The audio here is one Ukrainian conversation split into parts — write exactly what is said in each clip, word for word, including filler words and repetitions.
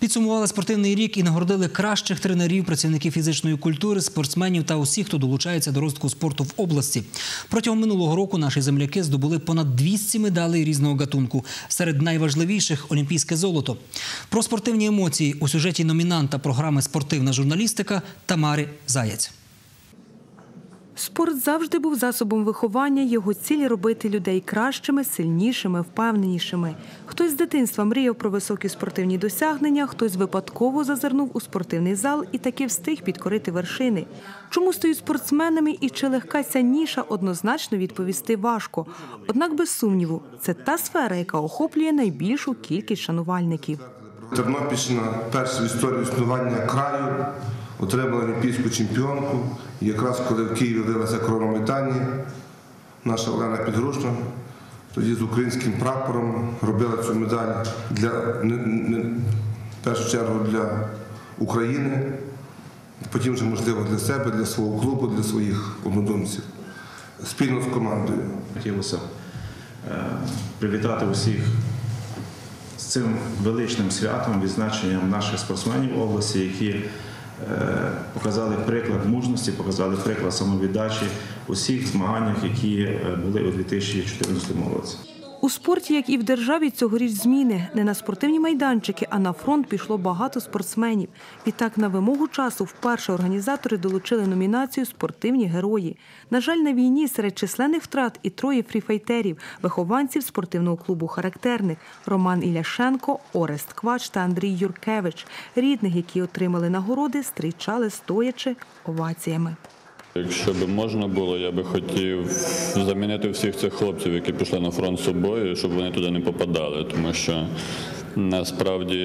Підсумували спортивний рік і нагородили кращих тренерів, працівників фізичної культури, спортсменів та усіх, хто долучається до розвитку спорту в області. Протягом минулого року наші земляки здобули понад двісті медалей різного гатунку. Серед найважливіших – олімпійське золото. Про спортивні емоції у сюжеті номінанта програми «Спортивна журналістика» Тамари Заєць. Спорт завжди був засобом виховання, його ціль – робити людей кращими, сильнішими, впевненішими. Хтось з дитинства мріяв про високі спортивні досягнення, хтось випадково зазирнув у спортивний зал і таки встиг підкорити вершини. Чому стають спортсменами і чи легка ця ніша, однозначно відповісти важко. Однак, без сумніву, це та сфера, яка охоплює найбільшу кількість шанувальників. Тернопільщина перша в історії існування краю отримала олімпійську чемпіонку. І якраз коли в Києві родилася корона в Майдані, наша Олена Підгрушна тоді з українським прапором робила цю медаль для, не, не, в першу чергу для України, потім вже, можливо, для себе, для свого клубу, для своїх однодумців, спільно з командою. Хотілося е, привітати усіх з цим величним святом, відзначенням наших спортсменів області, які показали приклад мужності, показали приклад самовіддачі у всіх змаганнях, які були у дві тисячі чотирнадцятому році. У спорті, як і в державі, цьогоріч зміни. Не на спортивні майданчики, а на фронт пішло багато спортсменів. Відтак, на вимогу часу вперше організатори долучили номінацію «Спортивні герої». На жаль, на війні серед численних втрат і троє фріфайтерів, вихованців спортивного клубу «Характерник» – Роман Іляшенко, Орест Квач та Андрій Юркевич. Рідних, які отримали нагороди, зустрічали стоячи оваціями. Якщо б можна було, я би хотів замінити всіх цих хлопців, які пішли на фронт з собою, щоб вони туди не попадали, тому що насправді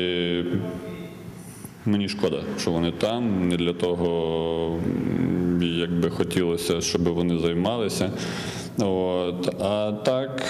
мені шкода, що вони там, не для того, як би хотілося, щоб вони займалися. От. А так,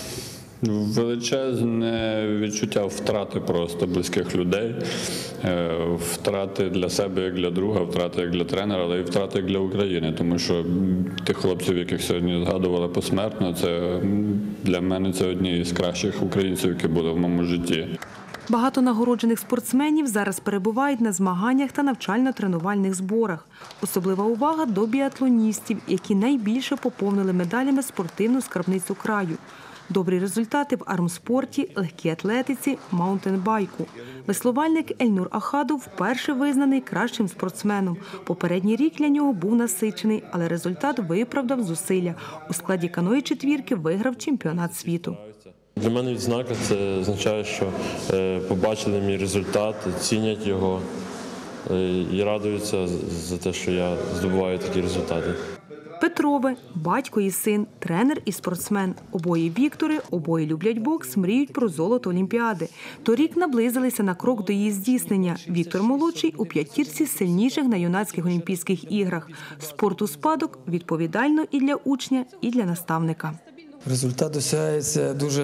величезне відчуття втрати просто близьких людей, втрати для себе як для друга, втрати як для тренера, але і втрати як для України, тому що тих хлопців, яких сьогодні згадували посмертно, це для мене це одні з кращих українців, які були в моєму житті. Багато нагороджених спортсменів зараз перебувають на змаганнях та навчально-тренувальних зборах. Особлива увага до біатлоністів, які найбільше поповнили медалями спортивну скарбницю краю. Добрі результати в армспорті, легкій атлетиці, маунтенбайку. Веслувальник Ельнур Ахадов вперше визнаний кращим спортсменом. Попередній рік для нього був насичений, але результат виправдав зусилля. У складі каної четвірки виграв чемпіонат світу. Для мене відзнака – це означає, що побачили мій результат, цінять його і радуються за те, що я здобуваю такі результати. Петрове – батько і син, тренер і спортсмен. Обоє Віктори, обоє люблять бокс, мріють про золото Олімпіади. Торік наблизилися на крок до її здійснення. Віктор молодший у п'ятірці сильніших на юнацьких Олімпійських іграх. Спорт у спадок відповідально і для учня, і для наставника. Результат досягається дуже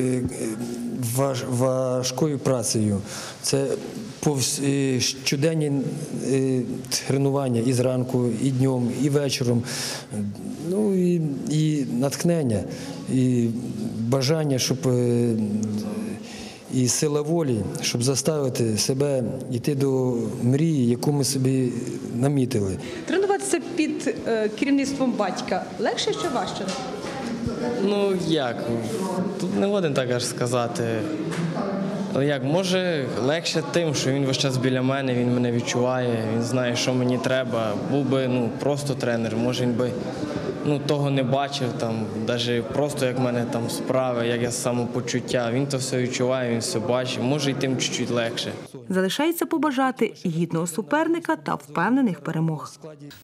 важкою працею. Це щоденні тренування і зранку, і днем, і вечором. Ну, і, і натхнення, і бажання, щоб і сила волі, щоб заставити себе йти до мрії, яку ми собі намітили. Тренуватися під керівництвом батька легше чи важче? Ну, як? Тут не годен так аж сказати. Але як, може легше тим, що він весь час біля мене, він мене відчуває, він знає, що мені треба. Був би ну, просто тренер, може він би ну, того не бачив, там, навіть просто як в мене там справи, як я самопочуття. Він то все відчуває, він все бачить, може й тим чуть-чуть легше. Залишається побажати гідного суперника та впевнених перемог.